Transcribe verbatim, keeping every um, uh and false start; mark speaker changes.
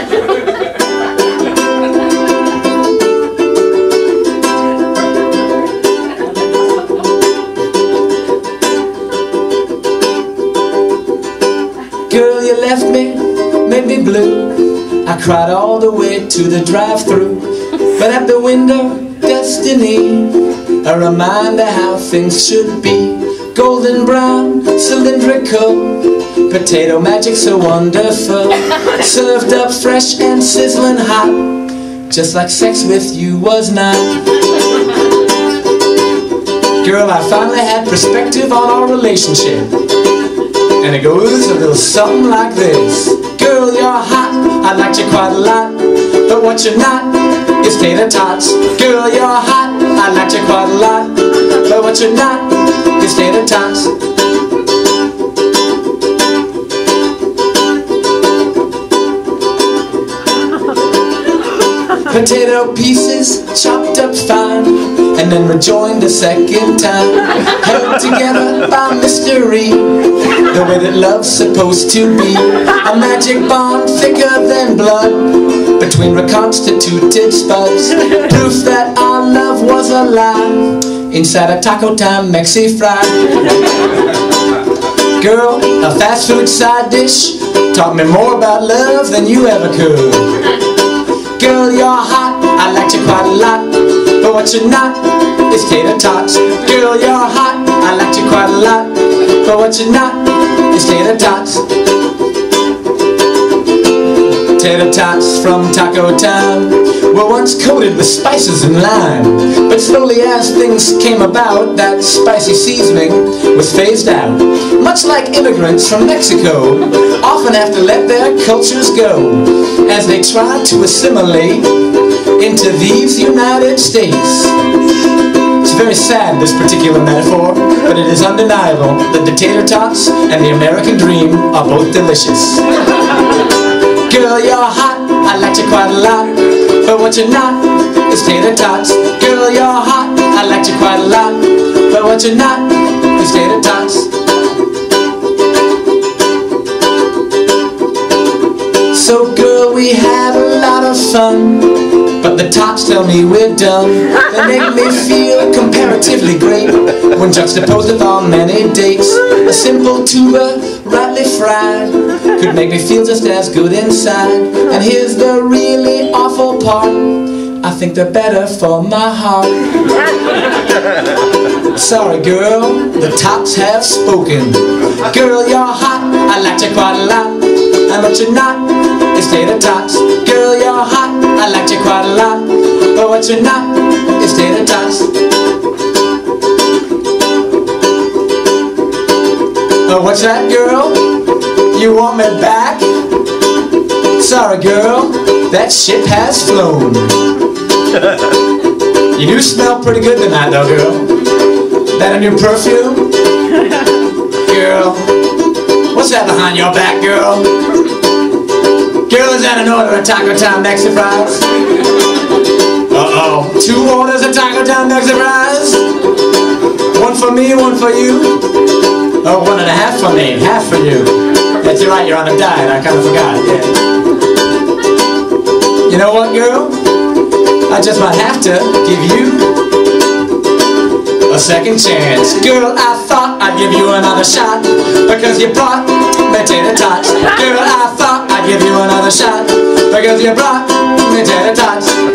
Speaker 1: Girl, you left me, made me blue. I cried all the way to the drive-thru, but at the window, destiny, a reminder how things should be. Golden brown, cylindrical, potato magic so wonderful, served up fresh and sizzling hot, just like sex with you was not. Girl, I finally had perspective on our relationship, and it goes a little something like this. Girl, you're hot, I liked you quite a lot, but what you're not is tater tots. Girl, you're hot, I liked you quite a lot, but what you're not is tater tots. Potato pieces chopped up fine, and then rejoined a second time, held together by mystery, the way that love's supposed to be. A magic bond thicker than blood between reconstituted spuds, proof that our love was alive inside a Taco Time Mexi Fry. Girl, a fast food side dish taught me more about love than you ever could. Girl, you're hot, I liked you quite a lot, but what you're not is tater tots. Girl, you're hot, I liked you quite a lot, but what you're not is tater tots. Tater tots from Taco Time were once coated with spices and lime, but slowly as things came about, that spicy seasoning was phased out. Much like immigrants from Mexico often have to let their cultures go as they try to assimilate into these United States. It's very sad, this particular metaphor, but it is undeniable that the tater tots and the American dream are both delicious. Girl, you're hot, I liked you quite a lot, but what you're not is tater tots. Girl, you're hot, I liked you quite a lot, but what you're not is tater tots. So girl, we had a lot of fun, but the tots tell me we're done. They make me feel comparatively great when juxtaposed with our many dates. A simple tuba, rightly fried, could make me feel just as good inside. And here's the really awful part, I think they're better for my heart. Sorry girl, the tots have spoken. Girl, you're hot, I liked you quite a lot, and what you're not is tater tots. Girl, you're hot, I liked you quite a lot, but what you're not is tater tots. Oh, what's that, girl? You want me back? Sorry, girl, that ship has flown. You do smell pretty good tonight, though, girl. That a new perfume? Girl, what's that behind your back, girl? Girl, is that an order of Taco Time Mexi Fries? Uh-oh, two orders of Taco Time Mexi Fries? One for me, one for you? Oh, one and a half for me, half for you. That's right, you're on a diet, I kind of forgot, yeah. You know what, girl? I just might have to give you a second chance. Girl, I thought I'd give you another shot because you brought me tater tots. Girl, I thought I'd give you another shot because you brought me tater tots.